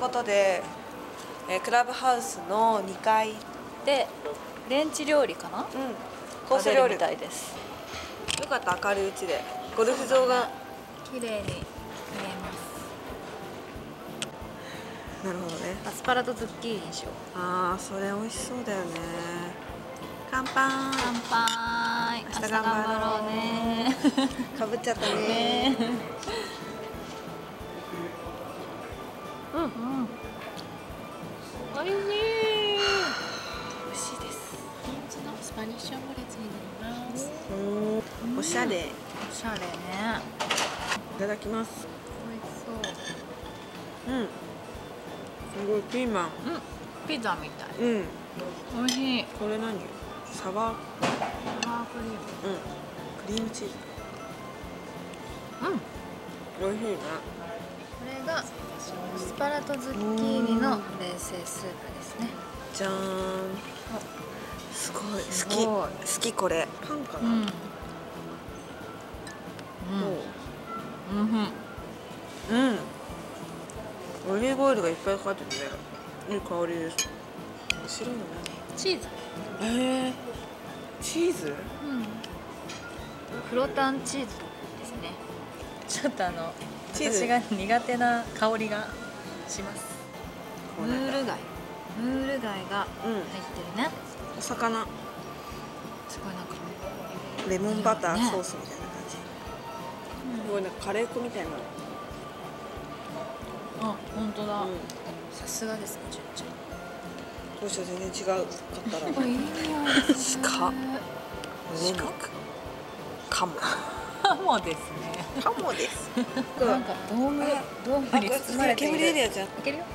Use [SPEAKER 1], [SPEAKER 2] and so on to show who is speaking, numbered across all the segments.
[SPEAKER 1] ことで、クラブハウスの2階
[SPEAKER 2] でフレンチ料理かな、
[SPEAKER 1] コース料理
[SPEAKER 2] みたいです。
[SPEAKER 1] よかった、明るいうちで。ゴルフ場が
[SPEAKER 2] 綺麗に見えます。
[SPEAKER 1] なるほどね。
[SPEAKER 2] アスパラとズッキーニにしよう。
[SPEAKER 1] ああ、それ美味しそうだよね。乾杯。
[SPEAKER 2] 乾杯。明日頑張ろうね。
[SPEAKER 1] かぶっちゃったね。
[SPEAKER 2] うん。おいしい。美味しいです。
[SPEAKER 3] 本日のスパニッシュオムレツになります。
[SPEAKER 1] おしゃれ。
[SPEAKER 2] おしゃれね。
[SPEAKER 1] いただきます。
[SPEAKER 2] 美味しそう。
[SPEAKER 1] すごいピーマン。
[SPEAKER 2] ピザみたい。
[SPEAKER 1] 美
[SPEAKER 2] 味しい。
[SPEAKER 1] これ何？サワー。
[SPEAKER 2] サワークリーム。
[SPEAKER 1] クリームチーズ。美味しいね。
[SPEAKER 2] これがアスパラとズッキーニの冷製スープですね。
[SPEAKER 1] じゃーん。すごい
[SPEAKER 2] す
[SPEAKER 1] 好きこれ。パンかな。オリーブオイルがいっぱいかかってていい香りです。白いの何？
[SPEAKER 2] チーズ。
[SPEAKER 1] チーズ？
[SPEAKER 2] クロタンチーズですね。ちょっと
[SPEAKER 1] チーズ
[SPEAKER 2] 私が苦手な香りがします。ムール貝が入ってるね。
[SPEAKER 1] お魚。
[SPEAKER 2] すごいなんか
[SPEAKER 1] レモンバターソースみたいな感じ。すごいなんかカレー粉みたいな。
[SPEAKER 2] あ、本当だ。さすがですね、純ちゃん。
[SPEAKER 1] どうしよう、全然違うかったら。
[SPEAKER 2] いい匂いですね。
[SPEAKER 1] 鹿、胸肉、カモ。
[SPEAKER 2] カモですね。
[SPEAKER 1] カモです。
[SPEAKER 2] なんかドームに包まれている。
[SPEAKER 1] 煙出るやつや。
[SPEAKER 2] いけるよ。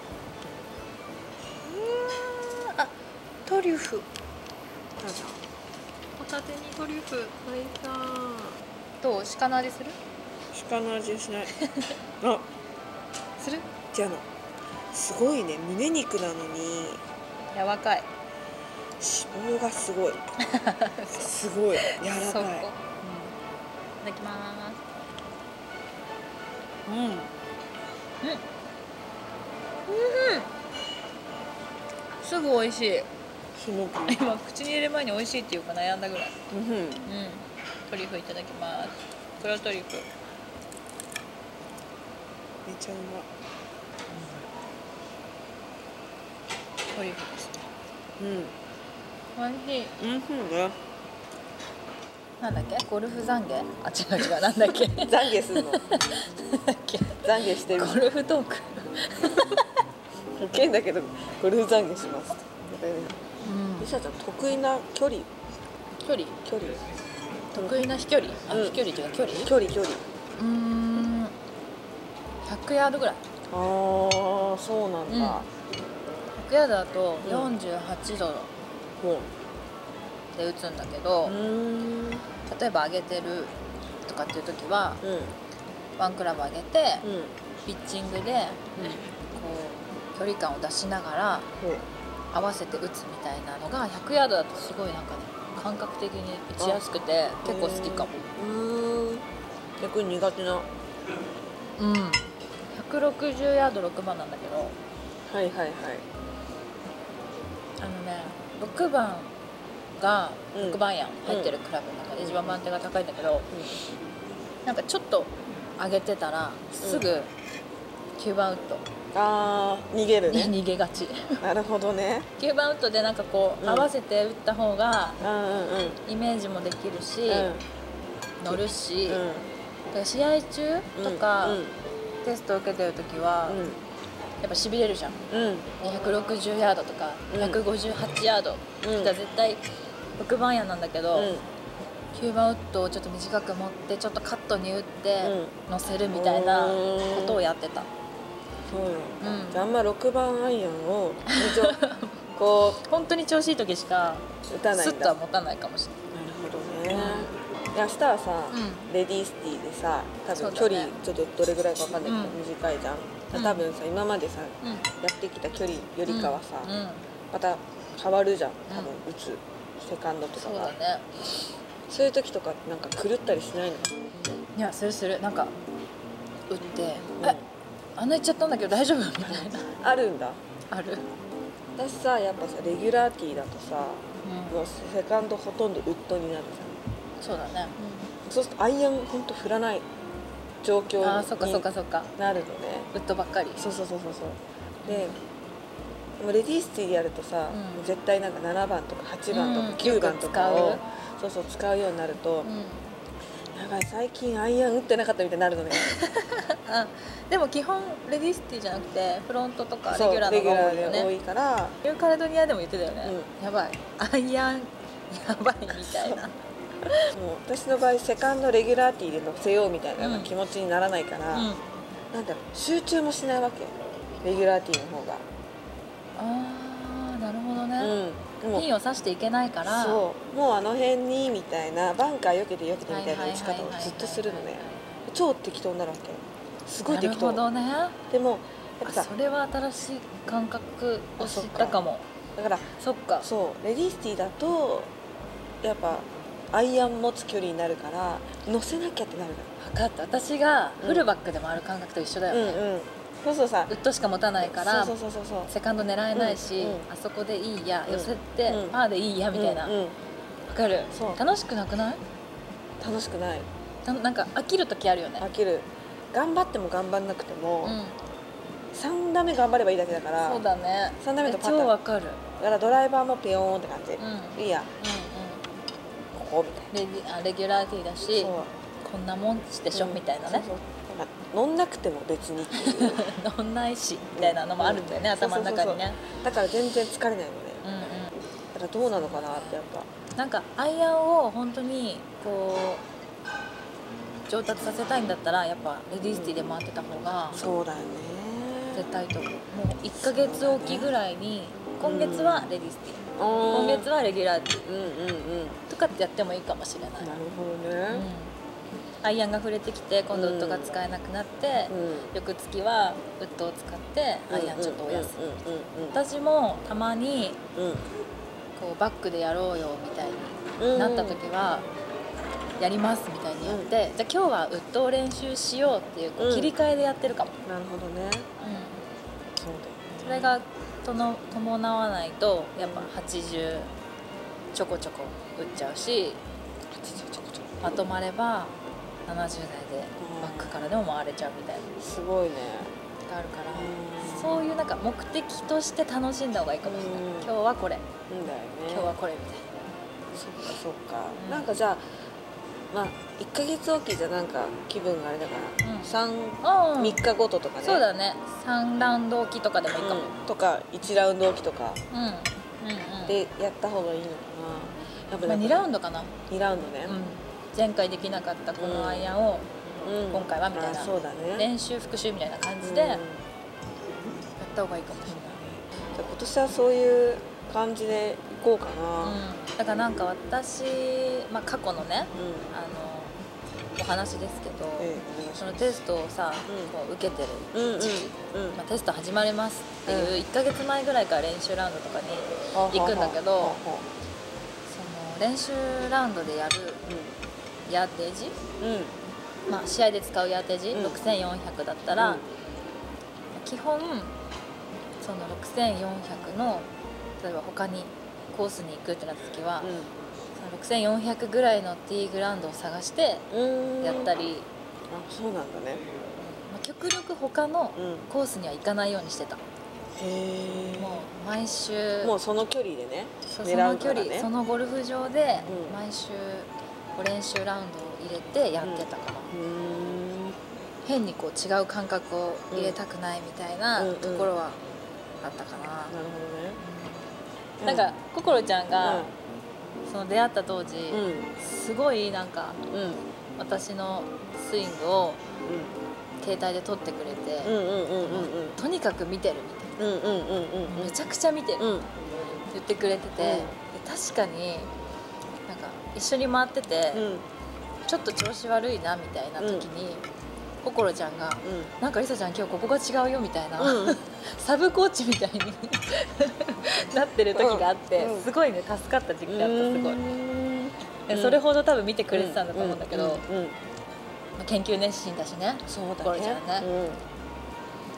[SPEAKER 2] あ、トリュフ。
[SPEAKER 1] どうぞ。
[SPEAKER 2] ホタテにトリュフ。どう？鹿の味する？
[SPEAKER 1] 鹿の味しない。あ、
[SPEAKER 2] する？
[SPEAKER 1] じゃあすごいね、胸肉なのに
[SPEAKER 2] 柔らかい。
[SPEAKER 1] 脂肪がすごい。すごい柔らかい。いただ
[SPEAKER 2] きます。すぐ美味しい。
[SPEAKER 1] すごく。
[SPEAKER 2] 今口に入れる前に美味しいっていうか悩んだぐらい。トリュフいただきます。黒トリュフ。
[SPEAKER 1] めちゃうま。
[SPEAKER 2] トリュフですね。美味しい。
[SPEAKER 1] ね。
[SPEAKER 2] なんだっけ？ゴルフ懺悔？あ、違うなんだっけ？
[SPEAKER 1] 懺悔するの。なんだっけ？懺悔してる。
[SPEAKER 2] ゴルフトーク。
[SPEAKER 1] 保険だけどゴルフ懺悔します。リサちゃん得意な距離。得
[SPEAKER 2] 意な飛距離？飛距離っていうか距離？
[SPEAKER 1] 距離。
[SPEAKER 2] 100ヤードぐらい。
[SPEAKER 1] ああ、そうなんだ。
[SPEAKER 2] 100ヤードだと48度で打つんだけど、例えば上げてるとかっていう時は、ワンクラブ上げて、ピッチングで、こう距離感を出しながら合わせて打つみたいなのが100ヤードだとすごいなんかね、感覚的に打ちやすくて結構好きかも。
[SPEAKER 1] 逆に苦手な。
[SPEAKER 2] 160ヤード6番なんだけど、6番が6番アイアン入ってるクラブの中で一番番手が高いんだけど、なんかちょっと上げてたらすぐ9番ウッド。
[SPEAKER 1] 逃げるね。
[SPEAKER 2] 逃げがち。
[SPEAKER 1] なるほどね。
[SPEAKER 2] 9番ウッドでなんかこう合わせて打った方がイメージもできるし、乗るし、試合中とかテストを受けてる時はやっぱしびれるじゃん。260ヤードとか158ヤード絶対6番アイアンなんだけど、9番ウッドをちょっと短く持ってちょっとカットに打って乗せるみたいなことをやってた。
[SPEAKER 1] じゃああんま6番アイアンをこう
[SPEAKER 2] 本当に調子いい時しか
[SPEAKER 1] 打たないんだ。
[SPEAKER 2] スッとは持たないかもしれない。
[SPEAKER 1] なるほどね。明日はさ、レディースティーでさ、多分距離ちょっとどれぐらいか分かんないけど短いじゃん。多分さ、今までさ、やってきた距離よりかはさ、また変わるじゃん。多分打つセカンドとかが。
[SPEAKER 2] そうだね。
[SPEAKER 1] そういう時とかなんか狂ったりしないの？
[SPEAKER 2] いや、するなんか打ってあんな言っちゃったんだけど大丈夫みたいな
[SPEAKER 1] あるんだ。
[SPEAKER 2] ある。
[SPEAKER 1] 私さやっぱさレギュラーティーだとさ、もうセカンドほとんどウッドになるじゃん。
[SPEAKER 2] そうだね、
[SPEAKER 1] そうするとアイアンほんと振らない状況に
[SPEAKER 2] ああそっかそっかそっか、
[SPEAKER 1] なるのね。
[SPEAKER 2] ウッドばっかり。
[SPEAKER 1] そうでもうレディースティーでやるとさ、絶対なんか7番とか8番とか9番とかを、使うようになると、やばい最近アイアン打ってなかったみたいになるのね。
[SPEAKER 2] でも基本レディースティーじゃなくてフロントとかレギュラーの方が多いよね。
[SPEAKER 1] 多いから
[SPEAKER 2] ニューカレドニアでも言ってたよね、やばいアイアンやばいみたいな。
[SPEAKER 1] もう私の場合セカンドレギュラーティーで乗せようみたいな気持ちにならないから、なんだろう集中もしないわけレギュラーティーの方が。
[SPEAKER 2] ああなるほどね、ピンを刺していけないから、
[SPEAKER 1] そうもうあの辺にみたいなバンカー避けて避けてみたいな打ち方をずっとするのね。超適当になるわけ。すごい適当。
[SPEAKER 2] なるほどね。
[SPEAKER 1] でもやっぱさ
[SPEAKER 2] それは新しい感覚を知ったかも。
[SPEAKER 1] だから
[SPEAKER 2] そっか、
[SPEAKER 1] そうレディースティーだとやっぱアイアン持つ距離になるから乗せなきゃってなる
[SPEAKER 2] 分かった。私がフルバックで回る感覚と一緒だよね、
[SPEAKER 1] そうそうさ
[SPEAKER 2] ウッドしか持たないから
[SPEAKER 1] そう
[SPEAKER 2] セカンド狙えないし、あそこでいいや、寄せてパーでいいやみたいな、分かる。楽しくなくない？
[SPEAKER 1] 楽しくない。
[SPEAKER 2] なんか飽きる時あるよね。
[SPEAKER 1] 飽きる。頑張っても頑張んなくても、3打目頑張ればいいだけだから。
[SPEAKER 2] そうだね。
[SPEAKER 1] 3打目とパターン
[SPEAKER 2] 超わかる。
[SPEAKER 1] だからドライバーもピヨーンって感じ、いいや、ここみたい
[SPEAKER 2] なレギュラーティーだしこんなもんでしょ、みたいなね。
[SPEAKER 1] 乗んなくても別にっていう
[SPEAKER 2] 乗んないしみたいなのもあるんだよね、頭の中にね。
[SPEAKER 1] だから全然疲れないのね。だからどうなのかなってやっぱ
[SPEAKER 2] なんかアイアンを本当にこう上達させたいんだったらやっぱレディースティーで回ってた方が
[SPEAKER 1] そうだよね
[SPEAKER 2] 絶対いいと思う。もう1ヶ月おきぐらいに今月はレディースティー、今月はレギュラーティーとかってやってもいいかもしれない。なる
[SPEAKER 1] ほどね、
[SPEAKER 2] アイアンが触れてきて今度ウッドが使えなくなって、翌月はウッドを使ってアイアンちょっとお休み。私もたまにこうバックでやろうよみたいになった時はやりますみたいにやって、じゃあ今日はウッドを練習しようっていう、こう切り替えでやってるかも。
[SPEAKER 1] なるほどね。
[SPEAKER 2] それが伴わないとやっぱ80ちょこちょこ打っちゃうし、まとまれば70代でバックからでも回れちゃうみたいな、
[SPEAKER 1] すごいね
[SPEAKER 2] があるから、そういうなんか目的として楽しんだ方がいいかもしれない。今日はこれ、今日はこれみたいな。
[SPEAKER 1] そっか、なんかじゃあまあ1ヶ月おきじゃなんか気分があれだから、3日ごととかね。
[SPEAKER 2] そうだね、3ラウンドおきとかでもいいかも、
[SPEAKER 1] とか1ラウンドおきとかでやった方がいいのかな。やっぱ
[SPEAKER 2] 2ラウンドかな。
[SPEAKER 1] 2ラウンドね、
[SPEAKER 2] 前回できなかったこのアイアンを今回はみたいな、練習復習みたいな感じでやった方がいいかもしれない。
[SPEAKER 1] 今年はそういう感じでいこうかな、
[SPEAKER 2] だからなんか私、過去のね、お話ですけど、そのテストをさ、こう受けてる時期、テスト始まりますっていう1ヶ月前ぐらいから練習ラウンドとかに行くんだけど、その練習ラウンドでやるヤーテージ、試合で使うヤーテージ、6400だったら、基本その6400の例えば他にコースに行くってなった時は、その6400ぐらいのティーグラウンドを探してやったり、
[SPEAKER 1] そうなんだね、
[SPEAKER 2] 極力他のコースには行かないようにしてた。もう毎週
[SPEAKER 1] もうその距離でね、
[SPEAKER 2] その距離、そのゴルフ場で毎週練習ラウンドを入れてやってたから、変にこう違う感覚を入れたくないみたいなところはあったかな。
[SPEAKER 1] なるほどね。
[SPEAKER 2] なんか心ちゃんがその出会った当時、すごいなんか私のスイングを携帯で撮ってくれて、とにかく見てるみたいな、めちゃくちゃ見てるって言ってくれてて、確かになんか一緒に回っててちょっと調子悪いなみたいな時に心ちゃんが「なんかりさちゃん今日ここが違うよ」みたいな、サブコーチみたいになってる時があって、すごいね助かった時期だった。すごいそれほど多分見てくれてたんだと思うんだけど、研究熱心だしね、心ちゃんね。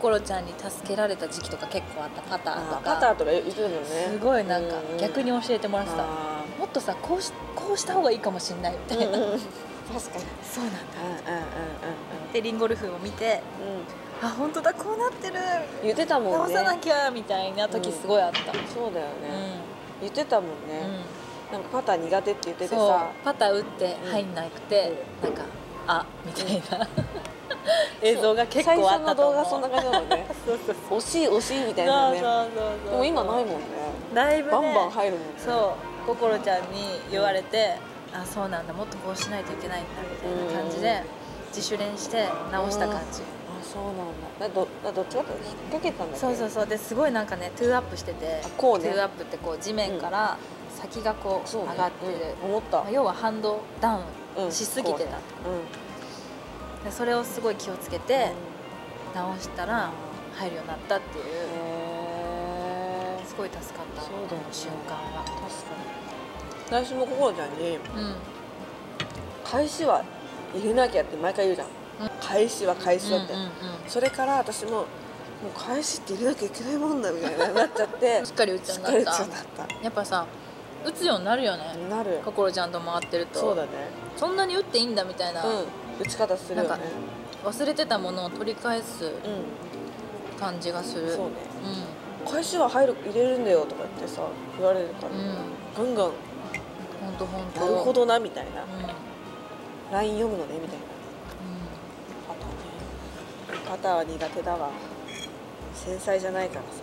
[SPEAKER 2] 心ちゃんに助けられた時期とか結構あった。パターとか
[SPEAKER 1] パターとか言ってるのね。
[SPEAKER 2] すごいなんか逆に教えてもらってた。もっとさこうした方がいいかもしれないみたいな、確かにそうなんだ、でリンゴルフを見て、あ本当だこうなってる
[SPEAKER 1] 言ってたもんね、
[SPEAKER 2] 直さなきゃみたいな時すごいあった、
[SPEAKER 1] そうだよね、言ってたもんね、なんかパター苦手って言っててさ、
[SPEAKER 2] パター打って入んなくて、なんかあみたいな映像が結構あったと思う。
[SPEAKER 1] 最初の動画そんな感じなのね惜しい惜しいみたいなね。でも今ないもんね、
[SPEAKER 2] だいぶね
[SPEAKER 1] バンバン入るもんね。
[SPEAKER 2] そう心ちゃんに言われて、あそうなんだもっとこうしないといけないんだみたいな感じで自主練して直した感じ、
[SPEAKER 1] そうなんだ。どっちかというと引っ掛けたんだけど、
[SPEAKER 2] そうですごいなんかねトゥーアップしてて、
[SPEAKER 1] こうね、
[SPEAKER 2] トゥーアップってこう地面から先がこう上がってる、
[SPEAKER 1] 思った、
[SPEAKER 2] 要はハンドダウンしすぎてた、でそれをすごい気をつけて直したら入るようになったっていう、すごい助かった、
[SPEAKER 1] そうだよね、
[SPEAKER 2] 瞬間は。
[SPEAKER 1] 確かに最初も心ちゃんに、返しは入れなきゃって毎回言うじゃん、返しはって、それから私もう返しって入れなきゃいけないもんだみたいになっちゃって
[SPEAKER 2] しっかり打つようになった。やっぱさ打つようになるよね、
[SPEAKER 1] なる、
[SPEAKER 2] 心ちゃんと回ってると。そうだね、そんなに打っていいんだみたいな、
[SPEAKER 1] 打ち方するよね。
[SPEAKER 2] 忘れてたものを取り返す感じがする。
[SPEAKER 1] そうね、返しは入れるんだよとか言ってさ言われるから、ガンガン
[SPEAKER 2] 本当
[SPEAKER 1] なるほどなみたいな、ライン読むのねみたいな、パターは苦手だわ、繊細じゃないからさ、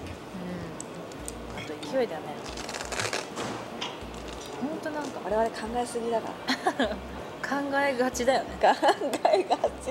[SPEAKER 2] あと勢いだね、本当なんか
[SPEAKER 1] 我々考えすぎだから
[SPEAKER 2] 考えがちだよね、
[SPEAKER 1] 考えがち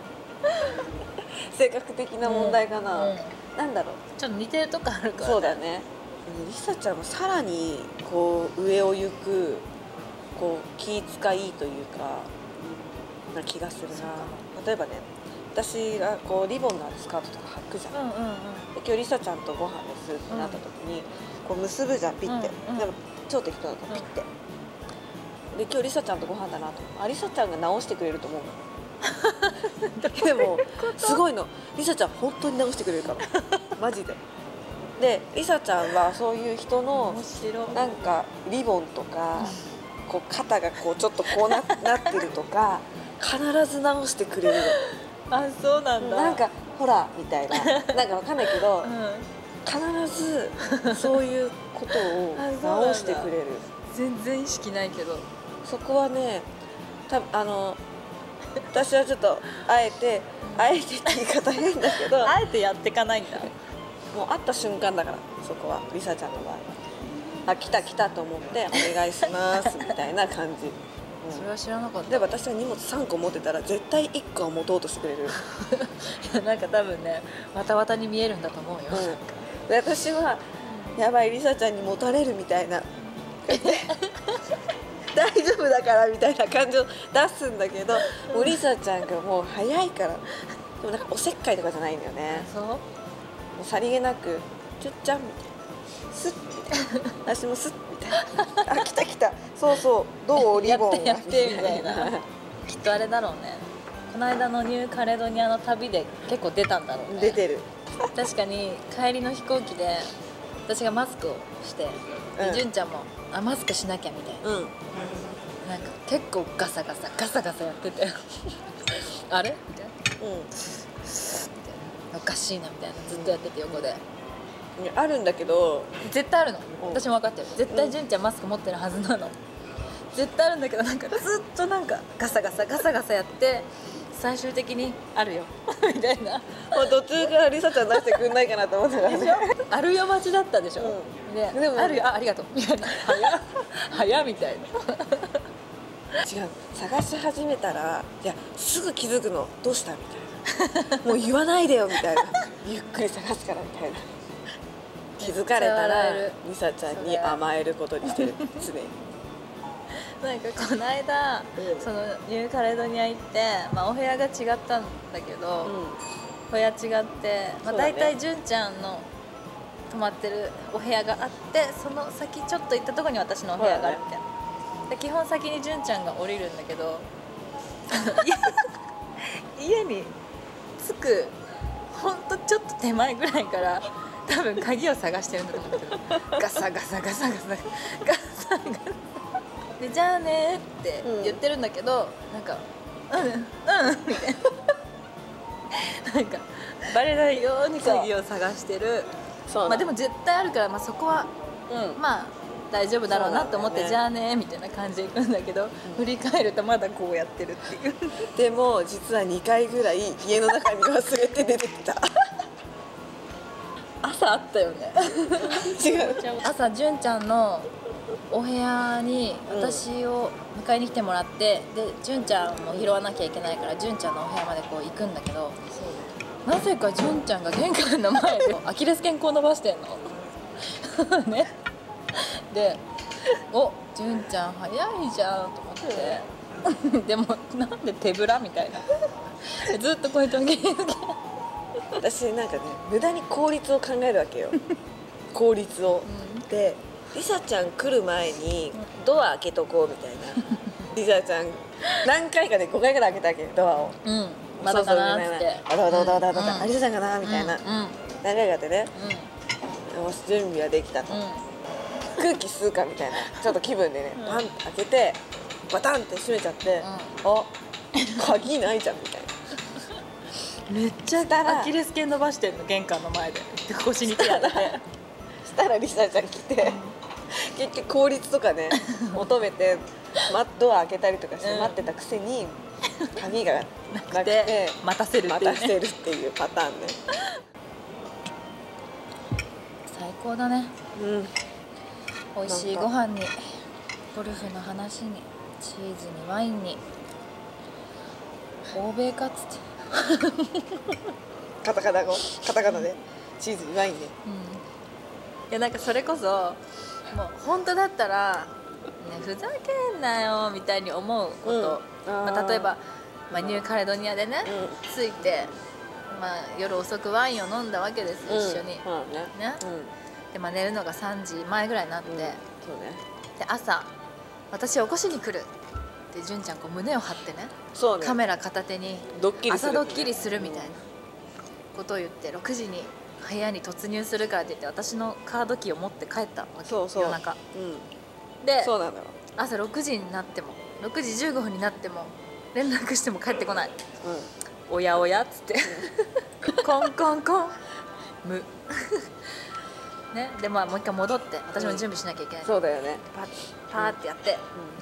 [SPEAKER 1] 性格的な問題かな、なんだろう、
[SPEAKER 2] ちょっと似てるとこあるから、
[SPEAKER 1] そうだね。りさちゃんもさらにこう上を行くこう気遣いというかな気がするな。例えばね、私がこうリボンのあるスカートとか履くじゃん、で今日りさちゃんとご飯ですってなった時に、こう結ぶじゃんピッて、でも超適当だとピッて、で今日りさちゃんとご飯だなと、りさちゃんが直してくれると思うのでもすごいの、りさちゃん本当に直してくれるからマジで。でりさちゃんはそういう人のなんかリボンとかこう肩がこうちょっとこう なってるとか必ず直してくれるの。
[SPEAKER 2] あ、そうなんだ。
[SPEAKER 1] なんかほらみたいな、なんかわかんないけど、必ずそういうことを直してくれる。
[SPEAKER 2] 全然意識ないけど、
[SPEAKER 1] そこはね、私はちょっとあえてって言い方変だけど
[SPEAKER 2] あえてやってかないんだ。
[SPEAKER 1] もう会った瞬間だから、そこはりさちゃんの場合は、あ、来たと思ってお願いしますみたいな感じ。
[SPEAKER 2] それは知らなかった。
[SPEAKER 1] で私が荷物3個持ってたら絶対1個は持とうとしてくれる。
[SPEAKER 2] いやなんか多分ね、わたわたに見えるんだと思うよ、
[SPEAKER 1] で私はやばいりさちゃんに持たれるみたいな大丈夫だからみたいな感じを出すんだけど、もうりさちゃんがもう早いから。でもなんかおせっかいとかじゃないんだよね。
[SPEAKER 2] そう、
[SPEAKER 1] もうさりげなくちゅっちゃんみたいな、スッみたいな、私もスッみたいな、あ、来たそうどうリボン
[SPEAKER 2] やってみたいなきっとあれだろうね、この間のニューカレドニアの旅で結構出たんだろうね。
[SPEAKER 1] 出てる。
[SPEAKER 2] 確かに帰りの飛行機で私がマスクをして、純ちゃんもマスクしなきゃみたいな、なんか結構ガサガサやっててあれみたいな、おかしいなみたいな、ずっとやってて横で、
[SPEAKER 1] あるんだけど
[SPEAKER 2] 絶対あるの、私も分かってる、絶対純ちゃんマスク持ってるはずなの、絶対あるんだけど、なんかずっとなんかガサガサやって最終的にあるよみたいな、
[SPEAKER 1] もう途中からりさちゃん出してくんないかなと思ったからね
[SPEAKER 2] あるよ待ちだったでしょ、でもあるよ、ありがとうみたいな、早みたいな
[SPEAKER 1] 違う、探し始めたらいやすぐ気づくの、どうしたみたいなもう言わないでよみたいなゆっくり探すからみたいな、気づかれたらりさちゃんに甘えることにしてる常に。
[SPEAKER 2] なんかこの間、そのニューカレドニア行って、お部屋が違ったんだけど、部屋違って、大体純ちゃんの泊まってるお部屋があって、その先ちょっと行ったところに私のお部屋があるみたいな、で基本先に純ちゃんが降りるんだけど家に着くほんとちょっと手前ぐらいから多分鍵を探してるんだと思うんだけど、ガサガサガサガサガサガサでじゃあねって言ってるんだけど、なんかみたいななんかバレないように鍵を探してる。まあでも絶対あるから、まあ、そこは、まあ大丈夫だろうなと思って、じゃあねみたいな感じで行くんだけど、振り返るとまだこうやってるっていう
[SPEAKER 1] でも実は2回ぐらい家の中に忘れて出てきた
[SPEAKER 2] 朝あったよね
[SPEAKER 1] 違う
[SPEAKER 2] 朝純ちゃんのお部屋に私を迎えに来てもらって、で純ちゃんも拾わなきゃいけないから純ちゃんのお部屋までこう行くんだけど、なぜか純ちゃんが玄関の前でアキレス腱こう伸ばしてんのね。でお純ちゃん早いじゃんと思ってでもなんで手ぶらみたいなずっとこうやって
[SPEAKER 1] 私なんかね、無駄に効率を考えるわけよ効率を、でリサちゃん来る前にドア開けとこうみたいなリサちゃん何回かで5回ぐらい開けたわけドアを、
[SPEAKER 2] まだかなーって
[SPEAKER 1] あリサちゃんかなみたいな、何回かでね、よし準備はできたと、空気吸うかみたいなちょっと気分でね、パンって開けてバタンって閉めちゃって、あ鍵ないじゃんみたいな。
[SPEAKER 2] めっちゃアキレス腱伸ばしてんの玄関の前で腰に手当てて
[SPEAKER 1] したらリサちゃん来て、結局効率とかね求めてドア開けたりとかして待ってたくせに鍵がなくて
[SPEAKER 2] 待たせるって
[SPEAKER 1] いうパターンね。
[SPEAKER 2] 最高だね。美味しいご飯にゴルフの話にチーズにワインに欧米かっつって
[SPEAKER 1] カタカナでチーズにワインで、
[SPEAKER 2] いやなんかそれこそもう本当だったら、ね、ふざけんなよみたいに思うこと、例えば、ニューカレドニアでね、着いて、夜遅くワインを飲んだわけですよ、一緒に、で、寝るのが3時前ぐらいになって、で朝私を起こしに来るって純ちゃんこう胸を張ってね、カメラ片手に朝ドッキリするみたいなことを言って、6時に部屋に突入するからって言って私のカードキーを持って帰ったわけ、夜中、で朝6時になっても6時15分になっても連絡しても帰ってこない、おやおやっつってコンコンコン無ね、でもう一回戻って私も準備しなきゃいけない、
[SPEAKER 1] そうだよね、
[SPEAKER 2] パーってやって、で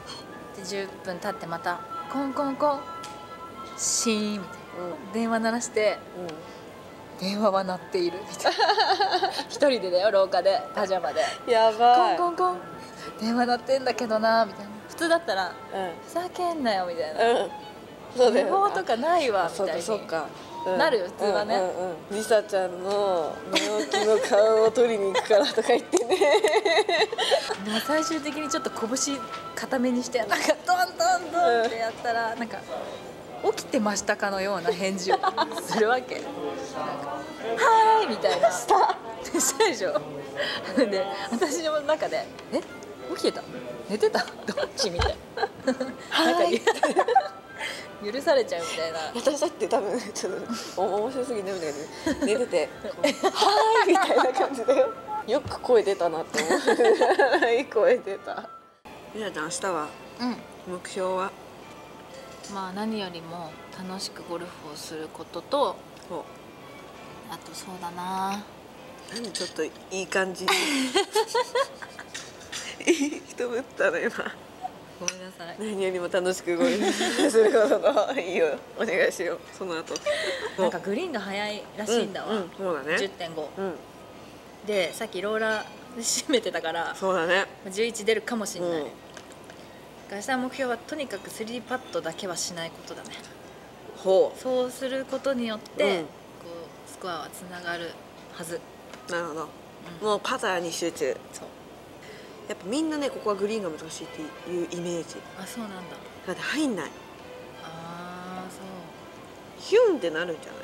[SPEAKER 2] 10分経ってまたコンコンコンシーンみたいな、電話鳴らして、電話は鳴っているみたいな一人でだよ廊下でパジャマで
[SPEAKER 1] やばい、
[SPEAKER 2] コンコンコン電話鳴ってんだけどなみたいな、普通だったら、ふざけんなよみたいな、
[SPEAKER 1] そうだよ、
[SPEAKER 2] 予報とかないわみたいになるよ普通はね、
[SPEAKER 1] リサちゃんの寝起きの顔を取りに行くからとか言ってね
[SPEAKER 2] もう最終的にちょっと拳固めにしてなんかドンドンドンってやったら、なんか起きてましたかのような返事をするわけなんかはーいみたいなしたでしょで私の中で起きてた寝てたどっちみたいななんか許されちゃうみたいな。
[SPEAKER 1] 私だって多分ちょっと面白すぎて寝てて「はーい」みたいな感じだよ。よく声出たなって思ういい声出た。みなちゃん明日は、目標は
[SPEAKER 2] 何よりも楽しくゴルフをすることと、あとそうだな、
[SPEAKER 1] 何ちょっといい感じにいい人ぶったの今。
[SPEAKER 2] ごめんなさい。
[SPEAKER 1] 何よりも楽しくゴルフすることといいよ、お願いしよう。その後
[SPEAKER 2] なんかグリーンが速いらしいんだわ、
[SPEAKER 1] そうだね、
[SPEAKER 2] 10.5、でさっきローラーで締めてたから、
[SPEAKER 1] そうだね、
[SPEAKER 2] 11出るかもしれない、明日の目標はとにかく3パットだけはしないことだね。そうすることによって、こうスコアはつながるはず。
[SPEAKER 1] なるほど、もうパターに集中。そう、やっぱみんなね、ここはグリーンが難しいっていうイメージ。
[SPEAKER 2] あ、そうなんだ。
[SPEAKER 1] だって入んない。
[SPEAKER 2] ああ、そう。
[SPEAKER 1] ヒュンってなるんじゃない？
[SPEAKER 2] なる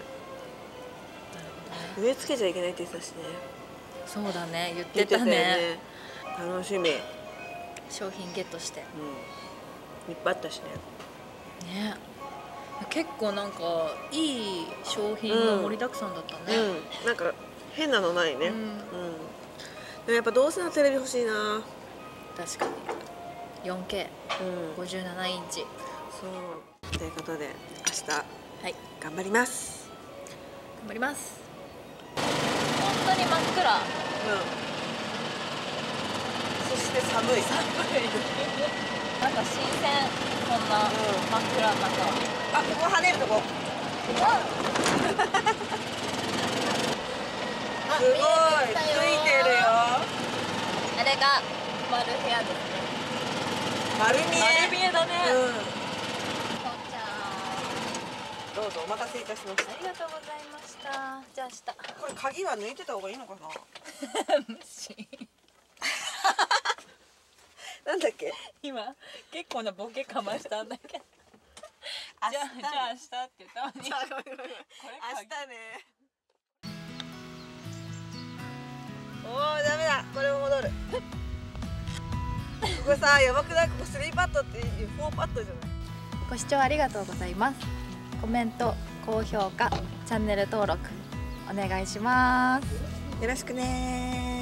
[SPEAKER 1] ほどね。植え付けちゃいけないって言ってたしね。
[SPEAKER 2] そうだね、言ってたね。
[SPEAKER 1] 楽しみ。
[SPEAKER 2] 商品ゲットして。
[SPEAKER 1] いっぱいあったしね。
[SPEAKER 2] ね。 結構なんかいい商品が盛りだくさんだったね。
[SPEAKER 1] なんか変なのないね。でもやっぱどうせのテレビ欲しいな。
[SPEAKER 2] 確かに 4K、57インチ。
[SPEAKER 1] そうということで明日
[SPEAKER 2] はい
[SPEAKER 1] 頑張ります。
[SPEAKER 2] 頑張ります。本当に真っ暗。
[SPEAKER 1] そして寒い。
[SPEAKER 2] なんか新鮮、こんな真っ暗の中。
[SPEAKER 1] あ、ここ跳ねるとこ。すごい、ついてるよ。
[SPEAKER 2] あれがマル部屋ですね。
[SPEAKER 1] 丸見え。
[SPEAKER 2] 丸見えだね。
[SPEAKER 1] どうぞ、お待たせいたしました。
[SPEAKER 2] ありがとうございました。じゃあ明日。
[SPEAKER 1] これ鍵は抜いてた方がいいのかな。
[SPEAKER 2] 無視。
[SPEAKER 1] なんだっけ。
[SPEAKER 2] 今結構なボケかましたんだけど。じゃあ明日って言ったのに。これ明日
[SPEAKER 1] ね。おお、ダメだ。これも戻る。ここさ、やばくない？ここ3パットって4パットじゃない？
[SPEAKER 2] ご視聴ありがとうございます。コメント、高評価、チャンネル登録お願いします。
[SPEAKER 1] よろしくね。